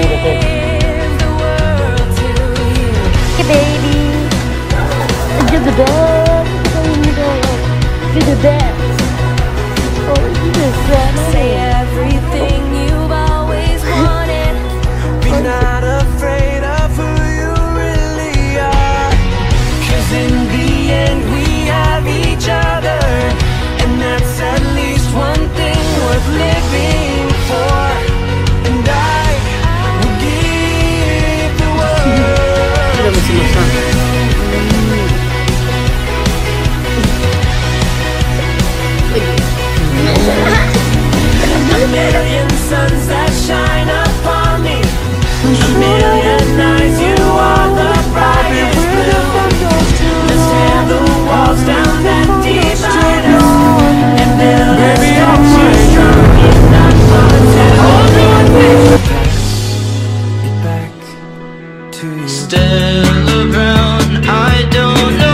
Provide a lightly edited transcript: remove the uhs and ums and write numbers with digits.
the world to you. Hey baby, do the dance, do the dance. Oh, you just Say everything you've always wanted. Be not afraid of who you really are, 'cause in the end we have each other, and that's at least one thing worth living for. And I will give the world to you. A million suns that shine upon me, a million eyes, you are the brightest blue. Let's tear the walls down that divide us, and build a statue strong enough for two. It back to you. Still around, I don't know.